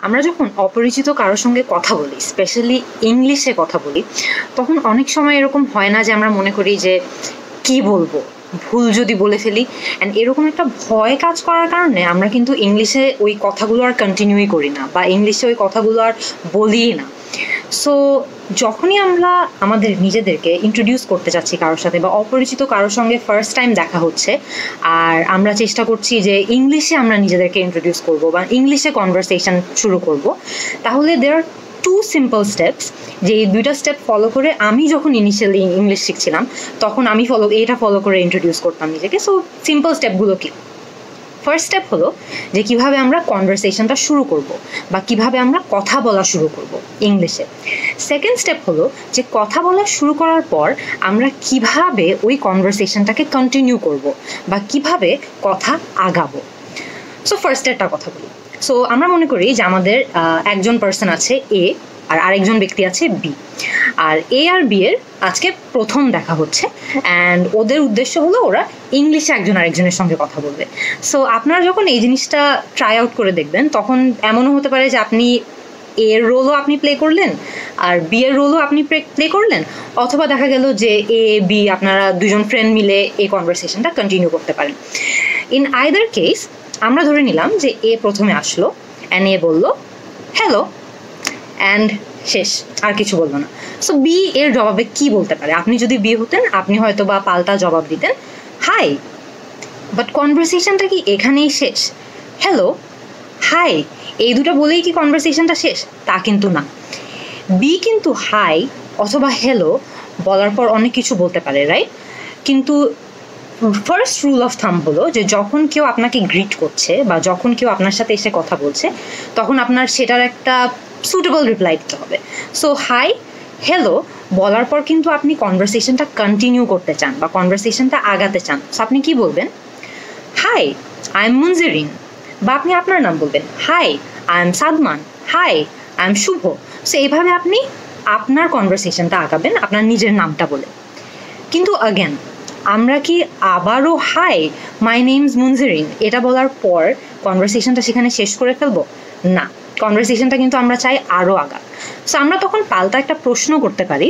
আমরা যখন অপরিচিত কারোর সঙ্গে কথা বলি, স্পেশালি ইংলিশে কথা বলি, তখন অনেক সময় এরকম হয় না যে আমরা মনে করি যে কি বলবো, ভুল যদি বলে ফেলি, অ্যান্ড এরকম একটা ভয় কাজ করার কারণে আমরা কিন্তু ইংলিশে ওই কথাগুলো আর কন্টিনিউই করি না বা ইংলিশে ওই কথাগুলো আর বলিই না। সো যখনই আমরা আমাদের নিজেদেরকে ইন্ট্রোডিউস করতে চাচ্ছি কারোর সাথে বা অপরিচিত কারোর সঙ্গে ফার্স্ট টাইম দেখা হচ্ছে আর আমরা চেষ্টা করছি যে ইংলিশে আমরা নিজেদেরকে ইন্ট্রোডিউস করবো বা ইংলিশে কনভারসেশন শুরু করব, তাহলে দেয়ার আর 2 সিম্পল স্টেপস, যে এই 2টা স্টেপ ফলো করে আমি যখন ইনিশিয়ালি ইংলিশ শিখছিলাম তখন আমি এটা ফলো করে ইন্ট্রোডিউস করতাম নিজেকে। সো সিম্পল স্টেপগুলো কি? ফার্স্ট স্টেপ হলো যে কিভাবে আমরা কনভারসেশনটা শুরু করব বা কিভাবে আমরা কথা বলা শুরু করব ইংলিশে। সেকেন্ড স্টেপ হলো যে কথা বলা শুরু করার পর আমরা কিভাবে ওই কনভারসেশনটাকে কন্টিনিউ করব বা কিভাবে কথা আগাবো। সো ফার্স্ট একটা কথা বলি। সো আমরা মনে করি যে আমাদের একজন পার্সন আছে এ আর আরেকজন ব্যক্তি আছে বি, আর এ আর বি এর আজকে প্রথম দেখা হচ্ছে অ্যান্ড ওদের উদ্দেশ্য হলো ওরা ইংলিশে একজন আরেকজনের সঙ্গে কথা বলবে। সো আপনারা যখন এই জিনিসটা ট্রাই আউট করে দেখবেন তখন এমনও হতে পারে যে আপনি এর রোলও আপনি প্লে করলেন আর বি এর রোলও আপনি প্লে করলেন, অথবা দেখা গেল যে এ বি আপনারা দুজন ফ্রেন্ড মিলে এই কনভারসেশনটা কন্টিনিউ করতে পারেন। ইন আইদার কেস আমরা ধরে নিলাম যে এ প্রথমে আসলো অ্যান্ড এ বললো হ্যালো অ্যান্ড শেষ, আর কিছু বলবো না। সো বি এর জবাবে কি বলতে পারে? আপনি যদি বি হতেন আপনি হয়তো বা পাল্টা জবাব দিতেন হাই, বাট কনভারসেশনটা কি এখানেই শেষ? হ্যালো হাই এই দুটো বলেই কি কনভারসেশনটা শেষ? তা কিন্তু না। বি কিন্তু হাই অথবা হ্যালো বলার পর অনেক কিছু বলতে পারে, রাইট? কিন্তু ফার্স্ট রুল অফ থাম্ব হলো যে যখন কেউ আপনাকে গ্রিট করছে বা যখন কেউ আপনার সাথে এসে কথা বলছে তখন আপনার সেটার একটা সুটেবল রিপ্লাই দিতে হবে। সো হাই হ্যালো বলার পর কিন্তু আপনি কনভারসেশনটা কন্টিনিউ করতে চান বা কনভারসেশনটা আগাতে চান। সো আপনি কি বলবেন? হাই আই এম মুনজিরিন, বা আপনি আপনার নাম বলবেন hi I am Sadman, hi I am Shuvo. So এইভাবে আপনি আপনার কনভারসেশনটা আগাবেন আপনার নিজের নামটা বলে। কিন্তু অ্যাগেন আমরা কি আবারও হাই মাই নেমস মুনজিরিন এটা বলার পর কনভারসেশনটা সেখানে শেষ করে ফেলবো? না, কনভারসেশনটা কিন্তু আমরা চাই আরও আগা। সো আমরা তখন পাল্টা একটা প্রশ্ন করতে পারি,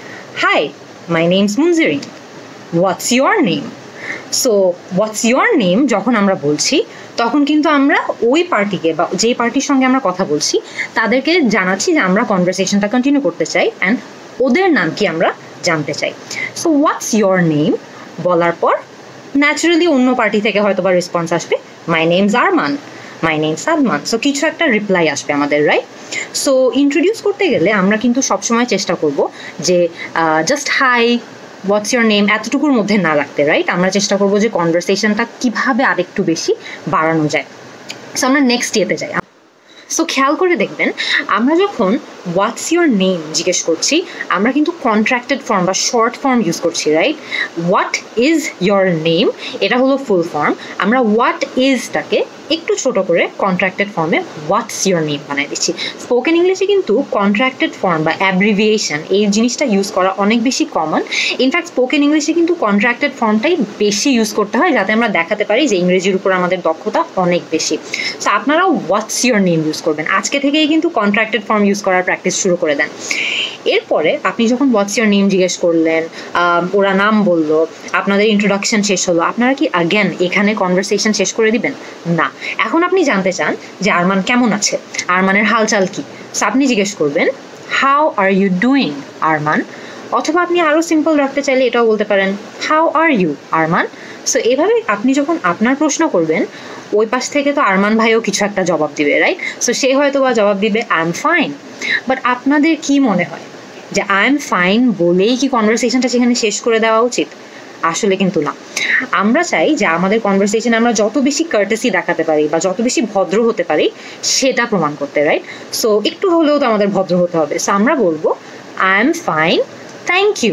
hi my name's Munjirin, what's your name? So what's your name যখন আমরা বলছি তখন কিন্তু আমরা ওই পার্টিকে বা যেই পার্টির সঙ্গে আমরা কথা বলছি তাদেরকে জানাচ্ছি যে আমরা কনভারসেশনটা কন্টিনিউ করতে চাই অ্যান্ড ওদের নাম কি আমরা জানতে চাই। সো হোয়াটস ইয়োর নেম বলার পর ন্যাচারালি অন্য পার্টি থেকে হয়তো বা রেসপন্স আসবে my name's Arman, my name Sadman. So কিছু একটা রিপ্লাই আসবে আমাদের, রাইট? সো ইন্ট্রোডিউস করতে গেলে আমরা কিন্তু সবসময় চেষ্টা করব যে just hi what's your name এতটুকুর মধ্যে না রাখতে, রাইট? আমরা চেষ্টা করবো যে কনভারসেশনটা কীভাবে আরেকটু বেশি বাড়ানো যায়। সো আমরা নেক্সট ইয়েতে যাই। সো খেয়াল করে দেখবেন আমরা যখন হোয়াটস ইয়োর নেম জিজ্ঞেস করছি আমরা কিন্তু কন্ট্রাক্টেড ফর্ম বা শর্ট ফর্ম ইউজ করছি, right? What is your name এটা হলো ফুল ফর্ম, আমরা হোয়াট ইজটাকে একটু ছোট করে কন্ট্রাক্টেড ফর্মে হোয়াটস ইয়োর নেম বানিয়ে দিচ্ছি। স্পোকেন ইংলিশে কিন্তু কন্ট্রাক্টেড ফর্ম বা অ্যাব্রিভিয়েশন এই জিনিসটা ইউজ করা অনেক বেশি কমন। ইনফ্যাক্ট স্পোকেন ইংলিশে কিন্তু কন্ট্রাক্টেড ফর্মটাই বেশি ইউজ করতে হয় যাতে আমরা দেখাতে পারি যে ইংরেজির উপর আমাদের দক্ষতা অনেক বেশি। সো আপনারাও হোয়াটস ইয়োর নেম ইউজ করবেন, আজকে থেকেই কিন্তু কন্ট্রাক্টেড ফর্ম ইউজ করার প্র্যাকটিস শুরু করে দেন। এরপরে আপনি যখন হোয়াটস ইয়োর নেম জিজ্ঞেস করলেন, ওরা নাম বললো, আপনাদের ইন্ট্রোডাকশন শেষ হলো, আপনারা কি আগেন এখানে কনভারসেশন শেষ করে দিবেন? না, এখন আপনি জানতে চান যে আরমান কেমন আছে, আরমানের হালচাল কি। সো আপনি জিজ্ঞেস করবেন how are you doing Arman, অথবা আপনি আরও সিম্পল রাখতে চাইলে এটাও বলতে পারেন how are you Arman. So এভাবে আপনি যখন আপনার প্রশ্ন করবেন ওই পাশ থেকে তো আরমান ভাইও কিছু একটা জবাব দিবে, রাইট? সো সে হয়তো বা জবাব দিবে আই এম ফাইন। বাট আপনাদের কি মনে হয় যে আই এম ফাইন বলেই কি কনভারসেশনটা সেখানে শেষ করে দেওয়া উচিত? আসলে কিন্তু না। আমরা চাই যে আমাদের কনভারসেশনে আমরা যত বেশি কার্টেসি দেখাতে পারি বা যত বেশি ভদ্র হতে পারি সেটা প্রমাণ করতে, রাইট? সো একটু হলেও তো আমাদের ভদ্র হতে হবে। সো আমরা বলবো I am fine thank you,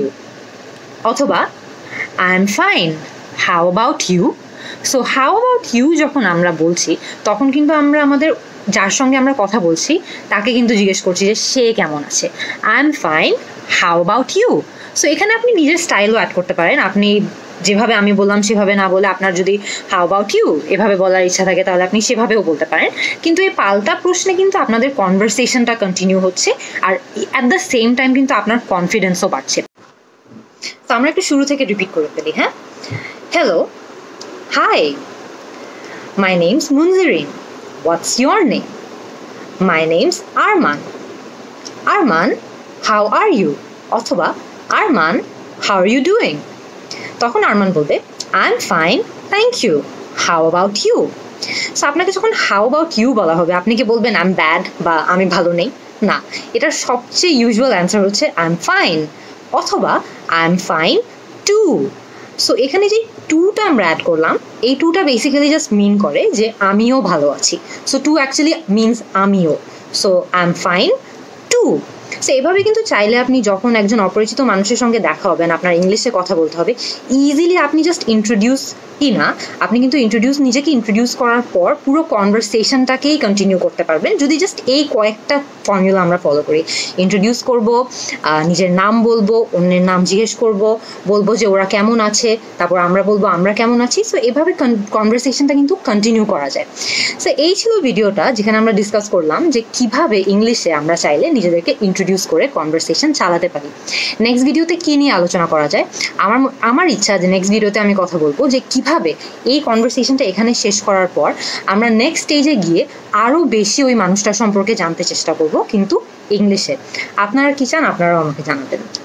অথবা I am fine how about you. So how about you যখন আমরা বলছি তখন কিন্তু আমরা আমাদের যার সঙ্গে আমরা কথা বলছি তাকে কিন্তু জিজ্ঞেস করছি যে সে কেমন আছে। I am fine how about you. So এখানে আপনি নিজের স্টাইলও অ্যাড করতে পারেন। আপনি যেভাবে আমি বললাম সেভাবে না বলে আপনার যদি হাউ অ্যাবাউট ইউ এভাবে বলার ইচ্ছা থাকে তাহলে আপনি সেভাবেও বলতে পারেন, কিন্তু এই পাল্টা প্রশ্নে কিন্তু আপনাদের কনভারসেশনটা কন্টিনিউ হচ্ছে আর অ্যাট দ্য সেম টাইম কিন্তু আপনার কনফিডেন্সও বাড়ছে। তো আমরা একটু শুরু থেকে রিপিট করে ফেলি। হ্যাঁ, hello, hi, my name's Munjirin, what's your name? My name's Arman. Arman, how are you? অথবা Arman, how are you doing? তখন আরমান বলবে I am fine, thank you, how about you? So আপনাকে যখন হাউ অ্যাবাউট ইউ বলা হবে আপনি কি বলবেন আই এম ব্যাড বা আমি ভালো নেই? না, এটার সবচেয়ে ইউজুয়াল অ্যান্সার হচ্ছে আই এম ফাইন অথবা I am fine too. So এখানে যে টুটা আমরা অ্যাড করলাম, এই টুটা বেসিক্যালি জাস্ট মিন করে যে আমিও ভালো আছি। সো টু অ্যাকচুয়ালি মিনস আমিও। So I am fine too. So এভাবে কিন্তু চাইলে আপনি যখন একজন অপরিচিত মানুষের সঙ্গে দেখা হবেন, আপনার ইংলিশে কথা বলতে হবে, ইজিলি আপনি জাস্ট ইন্ট্রোডিউস কি না, আপনি কিন্তু নিজেকে ইন্ট্রোডিউস করার পর পুরো কনভারসেশনটাকেই কন্টিনিউ করতে পারবেন যদি জাস্ট এই কয়েকটা ফর্মুলা আমরা ফলো করি। ইন্ট্রোডিউস করব, নিজের নাম বলবো, অন্যের নাম জিজ্ঞেস করব, বলবো যে ওরা কেমন আছে, তারপর আমরা বলবো আমরা কেমন আছি। সো এভাবে কনভারসেশনটা কিন্তু কন্টিনিউ করা যায়। সো এই ছিল ভিডিওটা যেখানে আমরা ডিসকাস করলাম যে কিভাবে ইংলিশে আমরা চাইলে নিজেদেরকে ইন্ট্রোডিউস করে কনভারসেশন চালাতে পারি। নেক্সট ভিডিওতে কী নিয়ে আলোচনা করা যায়, আমার ইচ্ছা যে নেক্সট ভিডিওতে আমি কথা বলবো যে কিভাবে এই কনভারসেশনটা এখানে শেষ করার পর আমরা নেক্সট স্টেজে গিয়ে আরও বেশি ওই মানুষটার সম্পর্কে জানতে চেষ্টা করব, কিন্তু ইংলিশে। আপনারা কি চান আপনারাও আমাকে জানাবেন।